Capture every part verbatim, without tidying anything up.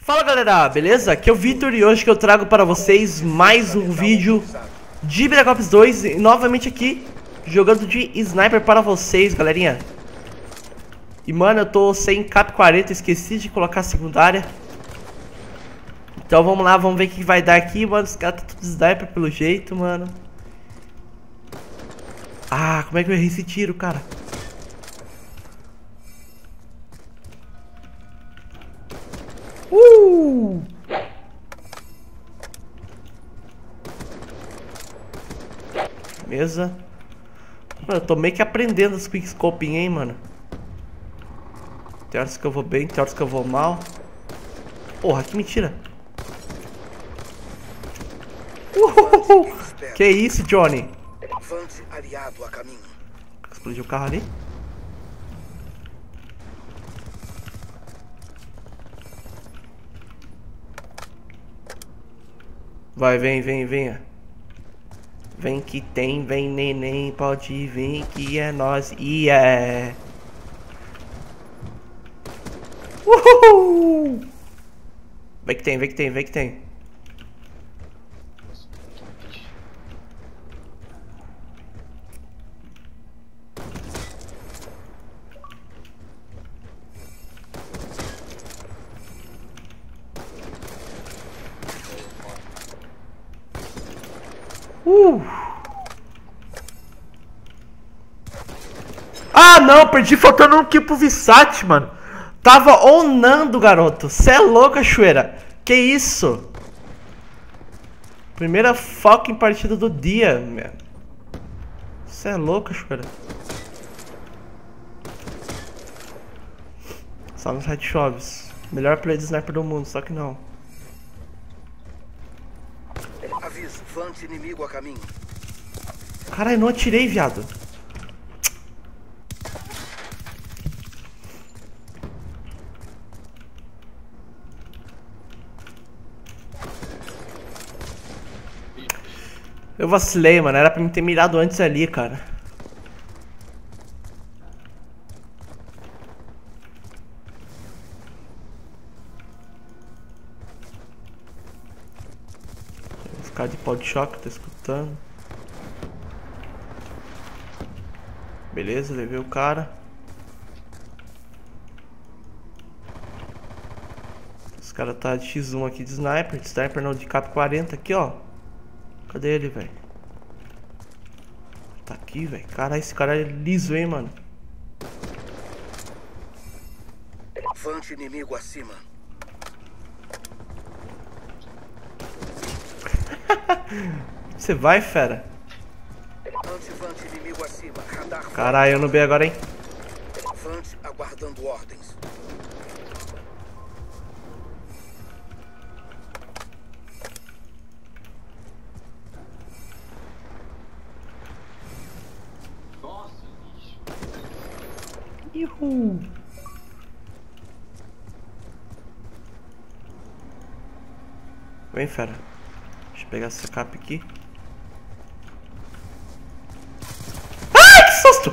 Fala galera, beleza? Aqui é o Vitor e hoje que eu trago para vocês mais um vídeo de Black Ops dois e novamente aqui jogando de Sniper para vocês, galerinha. E mano, eu tô sem cap quarenta, esqueci de colocar a secundária. Então vamos lá, vamos ver o que vai dar aqui, mano. Os caras tá tudo Sniper pelo jeito, mano. Ah, como é que eu errei esse tiro, cara? Uh! Beleza. Mano, eu tô meio que aprendendo os quickscoping, hein, mano. Tem horas que eu vou bem, tem horas que eu vou mal. Porra, que mentira. Uhul! Que isso, Johnny? Explodiu o carro ali. Vai, vem, vem, venha. Vem que tem, vem neném, pode vir que é nós e é. Uhul! Vem que tem, vem que tem, vem que tem. Uh. Ah não, perdi faltando um kill pro Vissat, mano. Tava onando, garoto. Cê é louco, cachoeira. Que isso? Primeira fucking partida do dia, meu. Cê é louco, cachoeira. Só nos headshots. Melhor play de sniper do mundo, só que não. Aviso, flanque inimigo a caminho. Caralho, não atirei, viado. Eu vacilei, mano. Era pra me ter mirado antes ali, cara. Esse cara de pau de choque, tá escutando. Beleza, levei o cara. Esse cara tá de X um aqui de sniper. De sniper não, de cap quarenta aqui, ó. Cadê ele, velho? Tá aqui, velho. Caralho, esse cara é liso, hein, mano. Flanque inimigo acima. Você vai, fera? Anti-flanque inimigo acima. Radar. Caralho, eu não vi agora, hein? Flanque aguardando ordens. Uhul. Vem, fera. Deixa eu pegar essa capa aqui. Ai, que susto!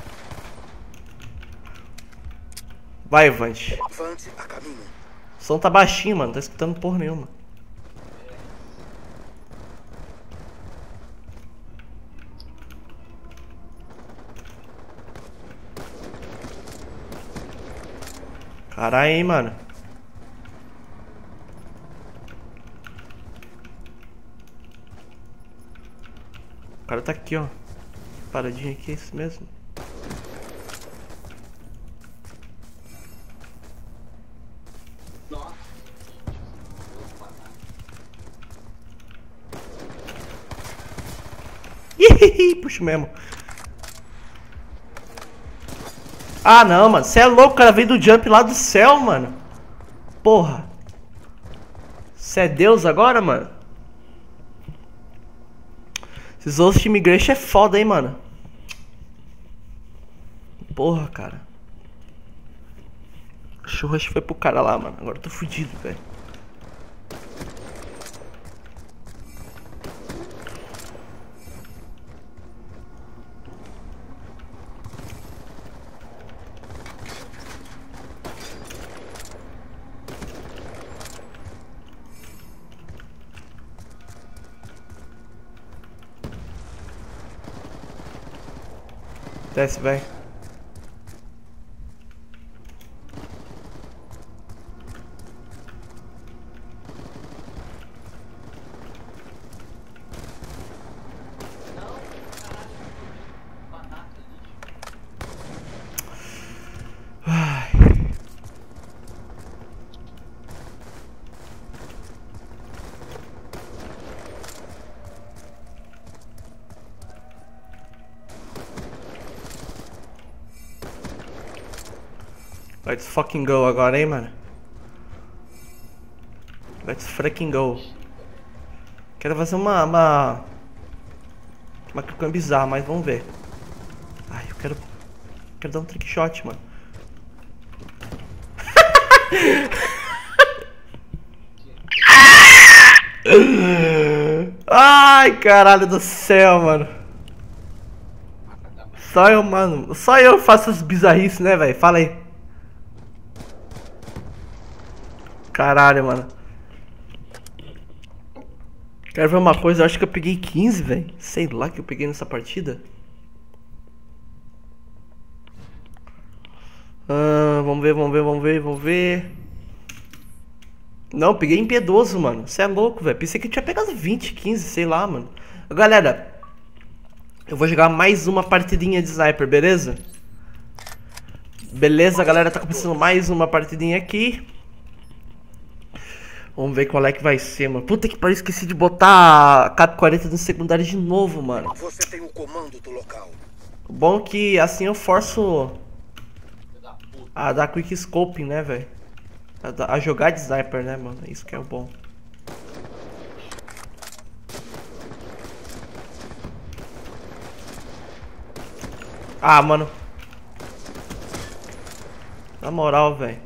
Vai, Vante. Flanque a caminho. O som tá baixinho, mano. Não tá escutando porra nenhuma. Caralho, hein, mano. O cara tá aqui, ó. Paradinho aqui, é isso mesmo. Ih, puxa mesmo. Ah, não, mano. Você é louco, o cara veio do jump lá do céu, mano. Porra. Você é Deus agora, mano? Esses outros time Immigration é foda, hein, mano. Porra, cara. O churras foi pro cara lá, mano. Agora eu tô fudido, velho. Desce, vai. Ai. Let's fucking go agora, hein, mano. Let's freaking go. Quero fazer uma... Uma, uma coisa bizarra, mas vamos ver. Ai, eu quero... Quero dar um trick shot, mano. Ai, caralho do céu, mano. Só eu, mano. Só eu faço as bizarrices, né, velho? Fala aí. Caralho, mano. Quero ver uma coisa, eu acho que eu peguei quinze, velho. Sei lá que eu peguei nessa partida. Ah, vamos ver, vamos ver, vamos ver, vamos ver. Não, eu peguei impiedoso, mano. Você é louco, velho. Pensei que eu tinha pegado vinte, quinze, sei lá, mano. Galera, eu vou jogar mais uma partidinha de sniper, beleza? Beleza, galera, tá começando mais uma partidinha aqui. Vamos ver qual é que vai ser, mano. Puta que pariu, esqueci de botar a Cap quarenta no secundário de novo, mano. Você tem o comando do local. O bom é que assim eu forço a dar quick scoping, né, velho? A, a jogar de sniper, né, mano? Isso que é o bom. Ah, mano. Na moral, velho.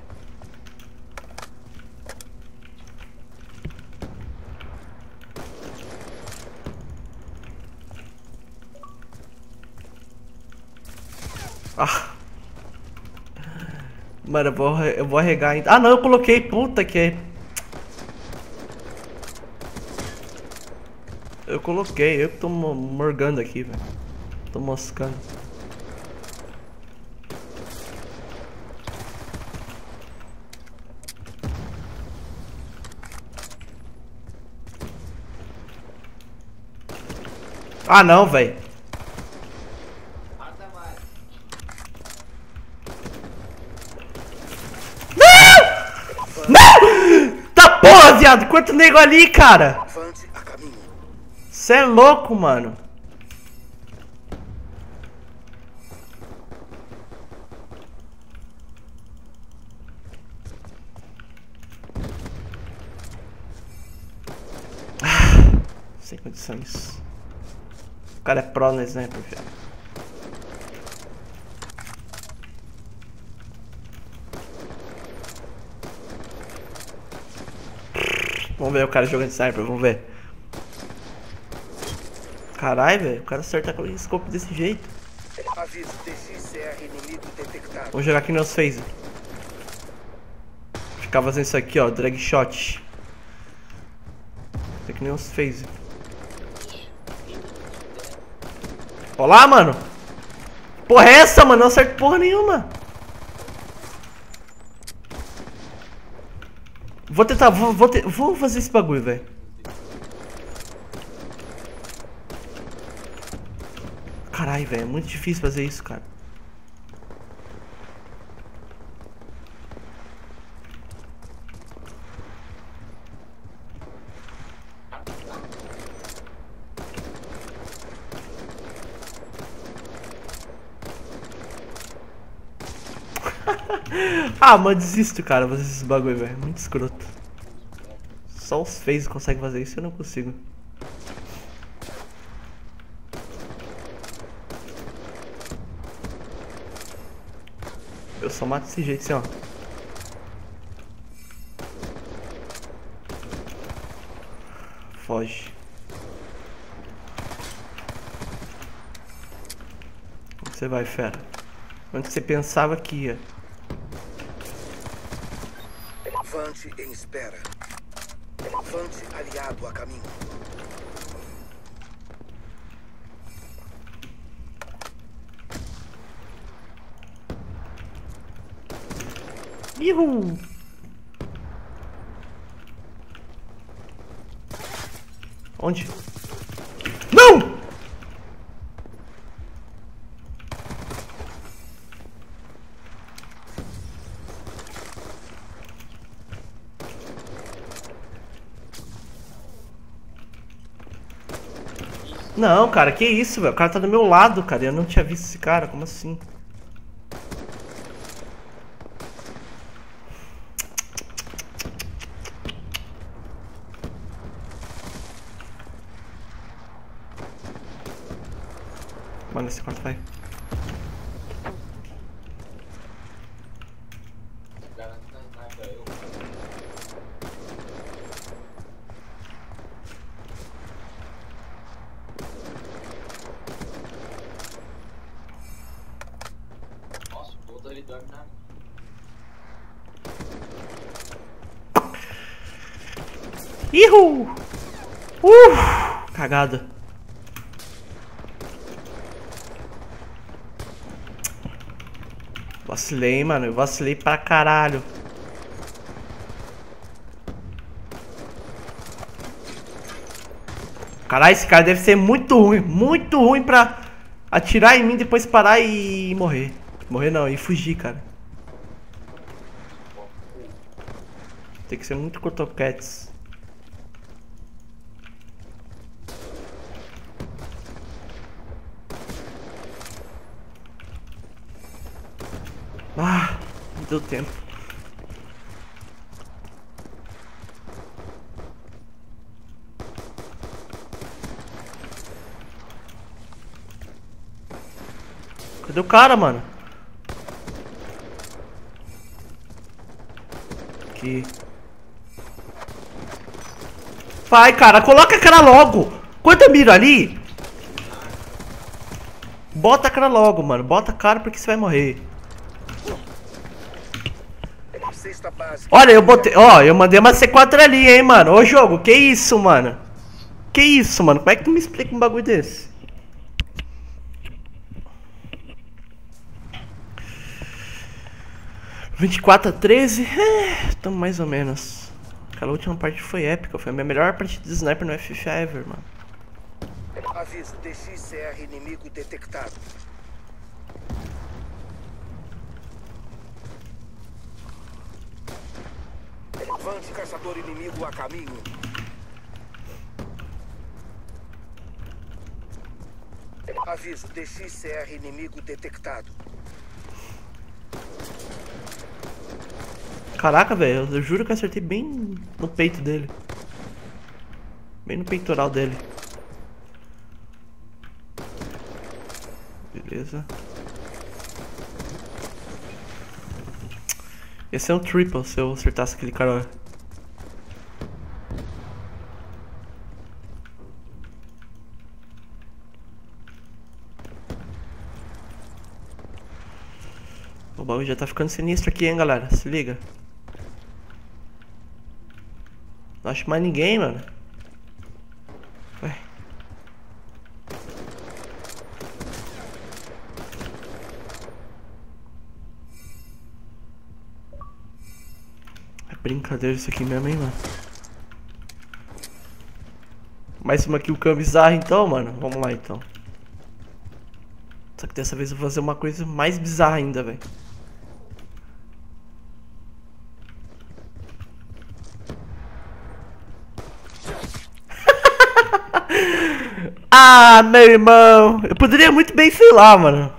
Ah. Mano, eu vou, eu vou arregar ainda. Ah, não, eu coloquei. Puta que... Eu coloquei. Eu que tô morgando aqui, velho. Tô moscando. Ah, não, velho. Porra, viado, quanto nego ali, cara! Cê é louco, mano. Ah, sem condições. O cara é pro no sniper, viado. Vamos ver o cara jogando sniper, vamos ver. Caralho, velho, o cara acerta com o scope desse jeito. Vamos jogar aqui nos phaser. Ficar fazendo isso aqui, ó, drag shot. Tem que nem os phaser. Olá, mano. Porra é essa, mano? Não acerto porra nenhuma. Vou tentar, vou, vou, te, vou fazer esse bagulho, velho. Caralho, velho, é muito difícil fazer isso, cara. Ah, mano, desisto, cara, fazer esse bagulho, velho. Muito escroto. Só os phases conseguem fazer isso, eu não consigo. Eu só mato desse jeito, assim, ó. Foge. Onde você vai, fera? Onde você pensava que ia? Vante em espera. Vante aliado a caminho. Ihu. Onde? Não! Não, cara, que isso, velho? O cara tá do meu lado, cara. Eu não tinha visto esse cara, como assim? Mano, esse quarto vai. Nossa, o todo ele dorme na... Ihu! Uh! Cagada. Vacilei, mano. Eu vacilei pra caralho. Caralho, esse cara deve ser muito ruim. Muito ruim pra atirar em mim, depois parar e morrer. Morrer não, e fugir, cara. Tem que ser muito cotoquetes. Ah, não deu tempo. Cadê o cara, mano? Aqui. Vai, cara, coloca a cara logo. Quando eu miro ali, bota a cara logo, mano. Bota a cara porque você vai morrer. Olha, eu botei, ó, eu mandei uma C quatro ali, hein, mano. Ô, jogo, que isso, mano? Que isso, mano? Como é que tu me explica um bagulho desse? vinte e quatro a treze, é, tamo mais ou menos. Aquela última parte foi épica, foi a minha melhor partida de sniper no F F ever, mano. Aviso, D X C R inimigo detectado. Vante caçador inimigo a caminho. Aviso, D X C R inimigo detectado. Caraca, velho, eu juro que eu acertei bem no peito dele. Bem no peitoral dele. Beleza. Ia ser um triple se eu acertasse aquele cara. O bagulho já tá ficando sinistro aqui, hein, galera. Se liga. Não acho mais ninguém, mano. Ué. É brincadeira isso aqui mesmo, hein, mano. Mais uma kill cam bizarra então, mano. Vamos lá então. Só que dessa vez eu vou fazer uma coisa mais bizarra ainda, velho. Ah, meu irmão. Eu poderia muito bem, sei lá, mano.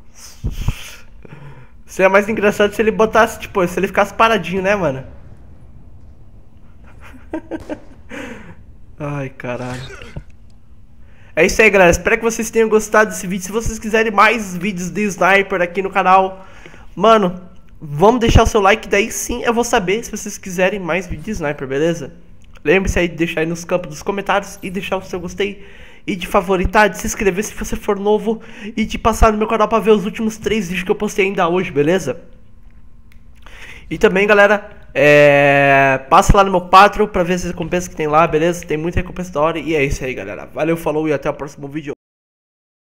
Seria mais engraçado se ele botasse, tipo, se ele ficasse paradinho, né, mano? Ai, caralho. É isso aí, galera. Espero que vocês tenham gostado desse vídeo. Se vocês quiserem mais vídeos de sniper aqui no canal, mano, vamos deixar o seu like. Daí sim eu vou saber se vocês quiserem mais vídeos de sniper, beleza? Lembre-se aí de deixar aí nos campos dos comentários e deixar o seu gostei e de favoritar, de se inscrever se você for novo e de passar no meu canal pra ver os últimos três vídeos que eu postei ainda hoje, beleza? E também, galera, é... passa lá no meu Patreon pra ver as recompensas que tem lá, beleza? Tem muita recompensa da hora e é isso aí, galera. Valeu, falou e até o próximo vídeo.